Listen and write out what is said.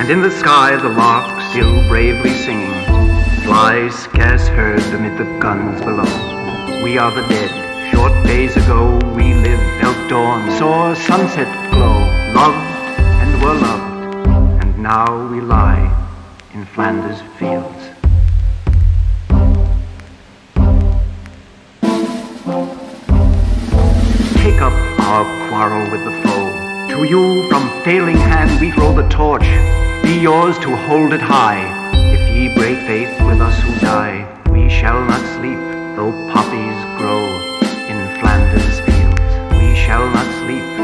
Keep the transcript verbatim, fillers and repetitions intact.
in the sky the lark still bravely singing, flies scarce heard amid the guns below. We are the dead. Short days ago we lived, felt dawn, saw sunset glow, loved and were loved, and now we lie in Flanders Fields. Take up our quarrel with the foe. To you from failing hand we throw the torch. Be yours to hold it high. If ye break faith with us who die, we shall not sleep, though poppies grow in Flanders Fields. We shall not sleep,